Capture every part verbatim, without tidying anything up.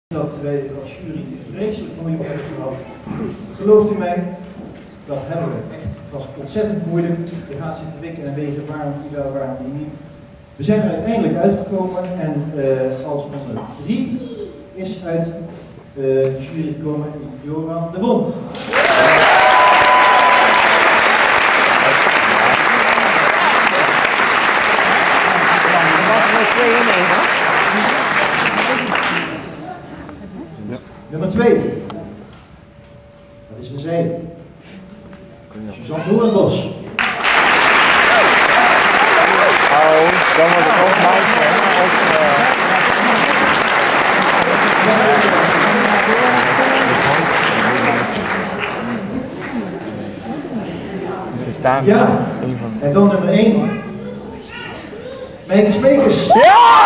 Dat wij als jury vreselijk moeilijk hebben gehad. Gelooft u mij, dat hebben we echt. Het was ontzettend moeilijk. Je gaat zitten wikken en wegen waarom die wel, waarom die niet. We zijn er uiteindelijk uitgekomen en uh, als nummer drie is uit uh, de jury gekomen Joran de Bond. Nummer twee. Dat is een zij. Suzanne Doornbos. Oh, dan wordt het ook Meike. Ze staan. Ja, en dan nummer één. Meike Smeekens. Ja!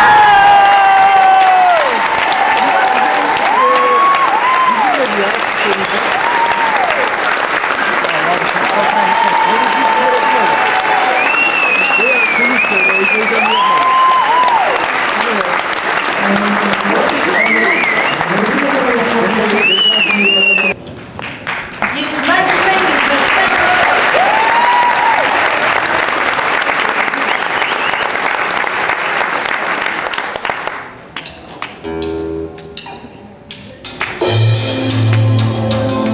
Hier is Meike Smeekens met Spente Le Stelle.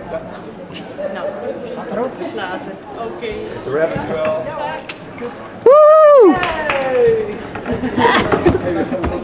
Nou, erop laten. Oké. It's a wrap. Woe!